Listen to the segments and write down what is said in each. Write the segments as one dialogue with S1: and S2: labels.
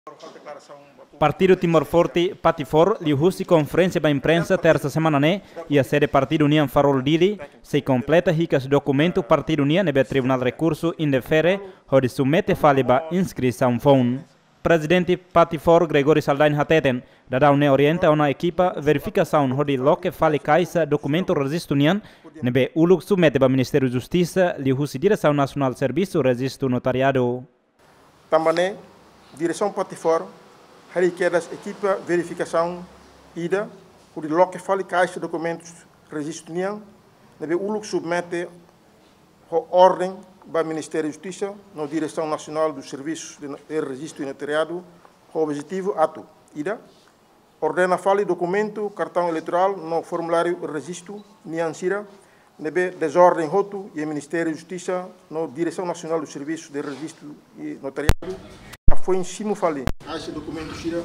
S1: Partido Timor Forte, Patifor, liu-husi conferência da imprensa terça semana e a sede Partido União Farol Dili, se completa ricas documento Partido União nebe Tribunal Recurso indefere, onde submete faliba inscrição phone. Presidente Patifor Gregori Saldain Hateten, da orienta a uma equipa verificação onde loque fale caixa documento registro União, nebe uluk submete para Ministério da Justiça, liu-husi Direção Nacional de Serviço Registro Notariado.
S2: Também Direção Patifor requer das equipa verificação ida, onde loque fale caixa documentos registro União, nebe uluk submete a ordem para o Ministério da Justiça, na Direção Nacional dos Serviços de Registro e Notariado, com o objetivo ato. Ida, ordena fale documento, cartão eleitoral, no formulário registro, Niansira, nebe desordem roto e o Ministério da Justiça, na Direção Nacional dos Serviços de Registro e Notariado, foi em cima fale, a esse documento Sira,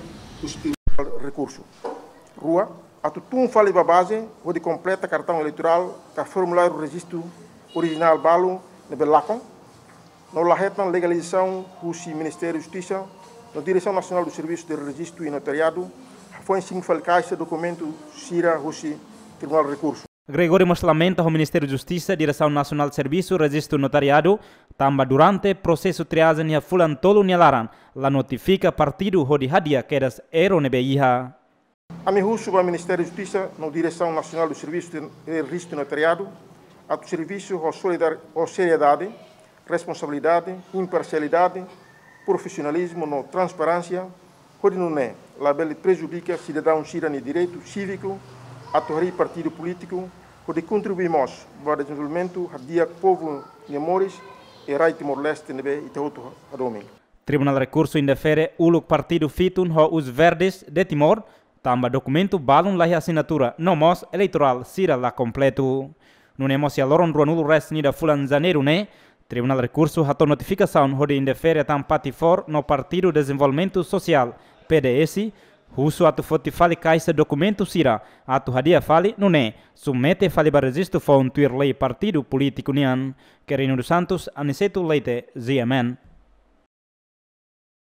S2: o recurso. Rua, a tutum fale para base, onde completa cartão eleitoral, com formulário registro original balo, nebe lacon, no lahetan legalização do Ministério da Justiça, na Direção Nacional dos Serviços de Registro e Notariado, foi em cima esse documento Sira, o Tribunal de Recurso.
S1: Gregori mas lamenta o Ministério da Justiça, Direção Nacional de Serviço, Registro Notariado, também durante processo triagem e fulan tolo nialaran, la notifica partido hodi hadia quedas ero nebe iha.
S2: A mihusu para o Ministério da Justiça, na Direção Nacional do Serviço de Registro Notariado, a do serviço a seriedade, responsabilidade, imparcialidade, profissionalismo, no transparência, onde não é, label prejudica cidadão cidadão direito cívico, a torre partido político, onde contribuímos para o desenvolvimento do povo Nemores e Rai Timor-Leste e Tehuto Adomingo.
S1: Tribunal Recurso indefere uluk partido fitun ho os verdes de Timor, tamba documento balun la assinatura nomos eleitoral sira la completo. No negócio loron ruanulo rest nida fulan janeiro Tribunal Recurso hato notificação onde indefere tam Patifor no Partido Desenvolvimento Social, PDS, husu atu foti fale caixa documento sira, atu hadia fale submete fale para registro fon tuir lei partido político nian, Querino dos Santos, Aniceto Leite, ZMN.